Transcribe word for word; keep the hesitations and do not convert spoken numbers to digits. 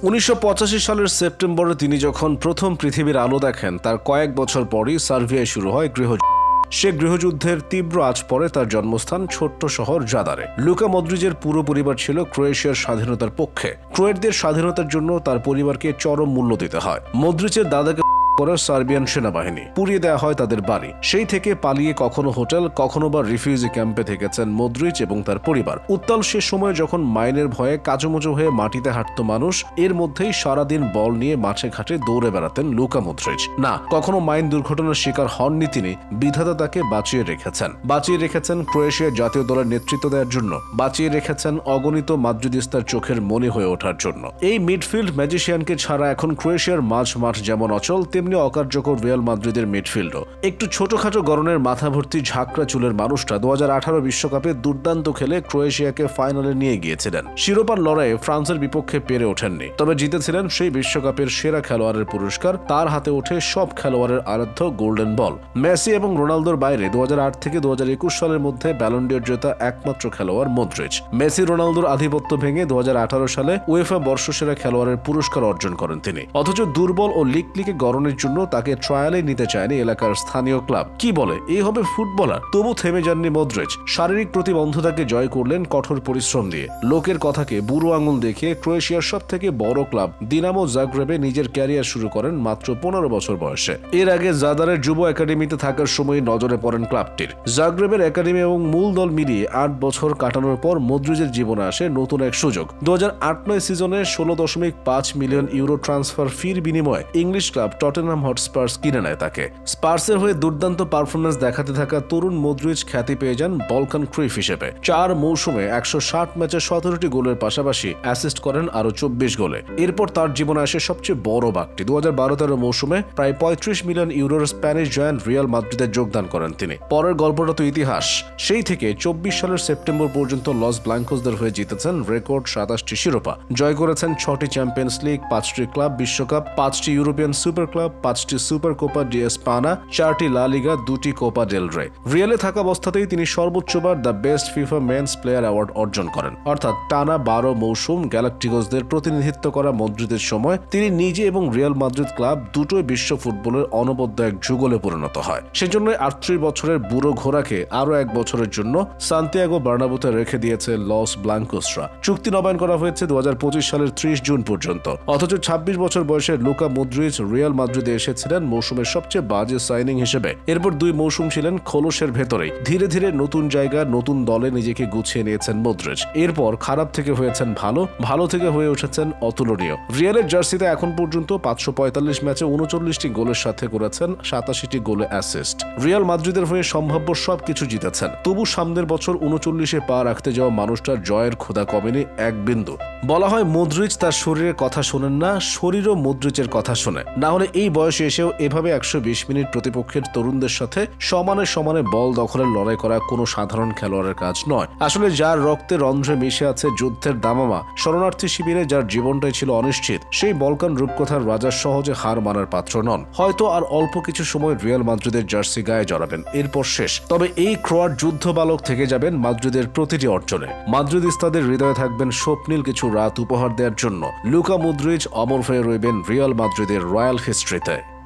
উনিশশো পঁচাশি সালের সেপ্টেম্বরে তিনি যখন প্রথম পৃথিবীর আলো দেখেন, তার কয়েক বছর পরই সার্বিয়ায় শুরু হয় গৃহযুদ্ধ। সে গৃহযুদ্ধের তীব্র আঁচ পড়ে তার জন্মস্থান ছোট্ট শহর জাদারে। লুকা মদ্রিচের পুরো পরিবার ছিল ক্রোয়েশিয়ার স্বাধীনতার পক্ষে। ক্রোয়েটদের স্বাধীনতার জন্য তার পরিবারকে চরম মূল্য দিতে হয়। মদ্রিচের দাদাকে করে সার্বিয়ান সেনাবাহিনী পুড়িয়ে দেওয়া হয় তাদের বাড়ি। সেই থেকে পালিয়ে কখনো হোটেল, কখনো বা রিফিউজি ক্যাম্পে থেকেছেন মদ্রিচ এবং তার পরিবার। উত্তাল সে সময় যখন মাইনের ভয়ে কাচুমুচু হয়ে মাটিতে হাঁটত মানুষ, এর মধ্যেই সারাদিন বল নিয়ে মাঠে ঘাটে দৌড়ে বেড়াতেন লুকা মদ্রিচ। না, কখনো মাইন দুর্ঘটনার শিকার হননি তিনি। বিধাতা তাকে বাঁচিয়ে রেখেছেন বাঁচিয়ে রেখেছেন ক্রোয়েশিয়ার জাতীয় দলের নেতৃত্ব দেওয়ার জন্য, বাঁচিয়ে রেখেছেন অগণিত মাদ্রিদিস্তার চোখের মনি হয়ে ওঠার জন্য। এই মিডফিল্ড ম্যাজিশিয়ানকে ছাড়া এখন ক্রোয়েশিয়ার মাঝ মাঠ যেমন অচল, তেমনি অকার্যকর রিয়াল মাদ্রিদের মিডফিল্ডও। একটু ছোটখাটো গড়নের মাথা ভর্তি ঝাঁকড়া চুলের মানুষটা দু হাজার আঠারো বিশ্বকাপে দুর্দান্ত খেলে ক্রোয়েশিয়াকে ফাইনালে নিয়ে গিয়েছিলেন। শিরোপার লড়াইয়ে ফ্রান্সের বিপক্ষে পেরে ওঠেননি, তবে জিতেছিলেন সেই বিশ্বকাপের সেরা খেলোয়াড়ের পুরস্কার। তার হাতে ওঠে সব খেলোয়াড়ের আরাধ্য গোল্ডেন বল। মেসি এবং রোনালদোর বাইরে দু হাজার আট থেকে দু হাজার একুশ সালের মধ্যে ব্যালন ডি'র জেতা একমাত্র খেলোয়াড় মদ্রিচ। মেসি রোনালদোর আধিপত্য ভেঙে দু হাজার আঠারো সালে উয়েফা বর্ষসেরা খেলোয়াড়ের পুরস্কার অর্জন করেন তিনি। অথচ দুর্বল ও লিকলিকে গড়নের জন্য তাকে ট্রায়ালে নিতে চায়নি এলাকার স্থানীয় ক্লাব। কি বলে এই হবে ফুটবলার? তবু থেমে যাননি মদ্রিচ। শারীরিক প্রতিবন্ধতাকে জয় করলেন কঠোর পরিশ্রম দিয়ে। লোকের কথাকে বুড়ো আঙুল দেখিয়ে ক্রোয়েশিয়ার সব থেকে বড় ক্লাব দিনামো জাগ্রেবে নিজের ক্যারিয়ার শুরু করেন মাত্র পনেরো বছর বয়সে। এর আগে জাদারের যুব একাডেমিতে থাকার সময় নজরে পড়েন ক্লাবটির। জাগ্রেবের একাডেমি এবং মূল দল মিলিয়ে আট বছর কাটানোর পর মদ্রিচের জীবনে আসে নতুন এক সুযোগ। দু হাজার আট নয় সিজনে ষোলো দশমিক পাঁচ মিলিয়ন ইউরো ট্রান্সফার ফির বিনিময়ে ইংলিশ ক্লাব টটেনহাম হটস্পার্স কিনে নেয় তাকে। স্পার্সের হয়ে দুর্দান্ত পারফরমেন্স দেখাতে থাকা তরুণ মদ্রিচ খ্যাতি পেয়ে যান বলকান ক্রিফ হিসেবে। চার মৌসুমে একশো ষাট ম্যাচে সতেরোটি গোলের পাশাপাশি অ্যাসিস্ট করেন আরো চব্বিশ গোলে। এরপর তার জীবনে আসে সবচেয়ে বড় বাকটি। দু হাজার বারো তেরো মৌসুমে প্রায় পঁয়ত্রিশ মিলিয়ন ইউরোর স্প্যানিশ জয়ান্ট রিয়াল মাদ্রিদে যোগদান করেন তিনি। পরের গল্পটা তো ইতিহাস। সেই থেকে চব্বিশ সালের সেপ্টেম্বর পর্যন্ত লস ব্ল্যাঙ্কোসদের হয়ে জিতেছেন রেকর্ড সাতাশটি শিরোপা, জয় করেছেন ছটি চ্যাম্পিয়ন্স লিগ, পাঁচটি ক্লাব বিশ্বকাপ, পাঁচটি ইউরোপিয়ান সুপার ক্লাব, পাঁচটি সুপার কোপা ডি এসপানা, চারটি লা লিগা, দুটি কোপা ডেল রে। রিয়ালে থাকা অবস্থাতেই তিনি সর্বোচ্চবার the best FIFA men's player award অর্জন করেন। অর্থাৎ টানা বারো মৌসুম গ্যালাকটিকোসদের প্রতিনিধিত্ব করা মদ্রিদের সময় তিনি নিজে এবং রিয়াল মাদ্রিদ ক্লাব দুটোই বিশ্ব ফুটবলের অনবদ্য এক যুগলে পরিণত হয়। সেজন্য আটত্রিশ বছরের বুড়ো ঘোড়াকে আরো এক বছরের জন্য সান্তিয়াগো বার্নাবুতে রেখে দিয়েছে লস ব্ল্যাঙ্কোসরা। চুক্তি নবায়ন করা হয়েছে দু হাজার পঁচিশ সালের ত্রিশ জুন পর্যন্ত। অথচ ছাব্বিশ বছর বয়সে লুকা মদ্রিচ রিয়াল মাদ্রিদে এসেছিলেন মৌসুমের সবচেয়ে বাজে সাইনিং হিসেবে। এরপর দুই মৌসুম ছিলেন খোলসের ভেতরেই। ধীরে ধীরে নতুন জায়গা, নতুন দলে নিজেকে গুছিয়ে নিয়েছেন মদ্রিচ। এরপর খারাপ থেকে হয়েছেন ভালো, ভালো থেকে হয়ে উঠেছেন অতুলনীয়। রিয়ালের জার্সিতে এখন পর্যন্ত পাঁচশো পঁয়তাল্লিশ ম্যাচে উনচল্লিশটি গোলের সাথে করেছেন সাতাশিটি গোলে অ্যাসিস্ট। রিয়াল মাদ্রিদের হয়ে সম্ভাব্য সবকিছু জিতেছেন। তবু সামনের বছর উনচল্লিশে পা রাখতে যাওয়া মানুষটার জয়ের ক্ষুধা কমেনি এক বিন্দু। বলা হয় মদ্রিচ তার শরীরের কথা শোনেন না, শরীরও মদ্রিচের কথা শোনে না। হলে এই বয়সে এসেও এভাবে একশো বিশ মিনিট প্রতিপক্ষের তরুণদের সাথে সমানে সমানে বল দখলের লড়াই করা কোনো সাধারণ খেলোয়াড়ের কাজ নয়। আসলে যার রক্তে রন্ধ্রে মিশে আছে যুদ্ধের দামামা, শরণার্থী শিবিরে যার জীবনটাই ছিল অনিশ্চিত, সেই বলকান রূপকথার রাজা সহজে হার মানার পাত্র নন। হয়তো আর অল্প কিছু সময় রিয়াল মাদ্রিদের জার্সি গায়ে জড়াবেন, এরপর শেষ। তবে এই ক্রোয়াট যুদ্ধ বালক থেকে যাবেন মাদ্রিদের প্রতিটি অর্জনে। মাদ্রিদিস্তাদের হৃদয়ে থাকবেন স্বপ্নীল কিছু রাত উপহার দেওয়ার জন্য। লুকা মদ্রিচ অমর হয়ে রইবেন রিয়াল মাদ্রিদের রয়্যাল হিস্ট্রিতে।